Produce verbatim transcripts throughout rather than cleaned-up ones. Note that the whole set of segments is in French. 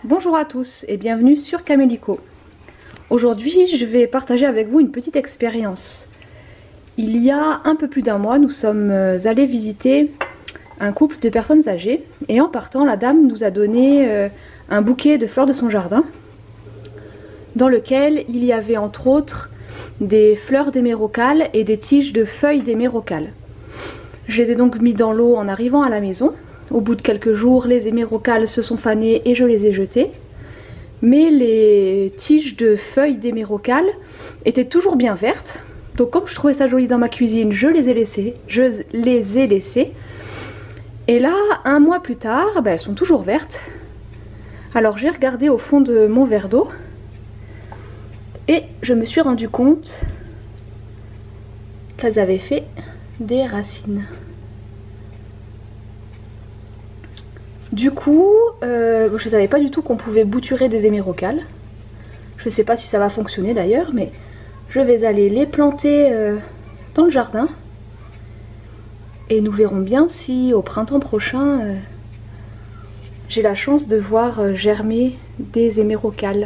Bonjour à tous et bienvenue sur Camélico. Aujourd'hui, je vais partager avec vous une petite expérience. Il y a un peu plus d'un mois, nous sommes allés visiter un couple de personnes âgées et en partant, la dame nous a donné un bouquet de fleurs de son jardin dans lequel il y avait entre autres des fleurs d'hémérocalles et des tiges de feuilles d'hémérocalles. Je les ai donc mis dans l'eau en arrivant à la maison. Au bout de quelques jours, les hémérocalles se sont fanées et je les ai jetées. Mais les tiges de feuilles d'hémérocalles étaient toujours bien vertes. Donc comme je trouvais ça joli dans ma cuisine, je les ai laissées. Je les ai laissées. Et là, un mois plus tard, ben, elles sont toujours vertes. Alors j'ai regardé au fond de mon verre d'eau. Et je me suis rendu compte qu'elles avaient fait des racines. Du coup, euh, je ne savais pas du tout qu'on pouvait bouturer des hémérocalles. Je ne sais pas si ça va fonctionner d'ailleurs, mais je vais aller les planter euh, dans le jardin. Et nous verrons bien si au printemps prochain, euh, j'ai la chance de voir euh, germer des hémérocalles.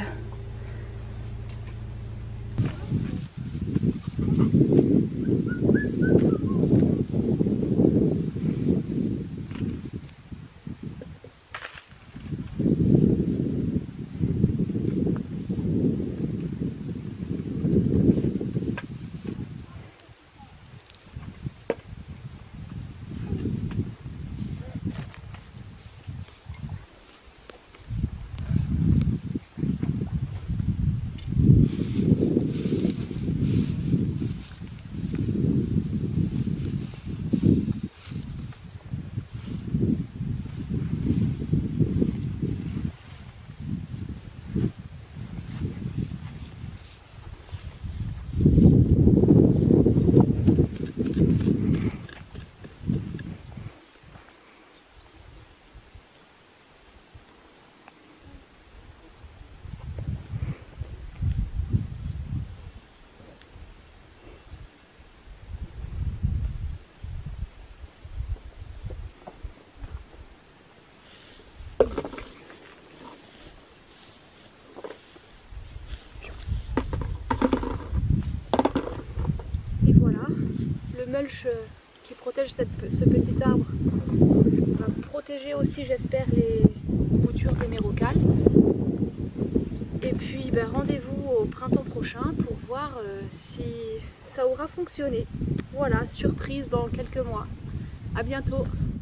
Le mulch qui protège cette, ce petit arbre va protéger aussi, j'espère, les boutures d'hémérocalles. Et puis ben, rendez-vous au printemps prochain pour voir euh, si ça aura fonctionné. Voilà, surprise dans quelques mois. À bientôt.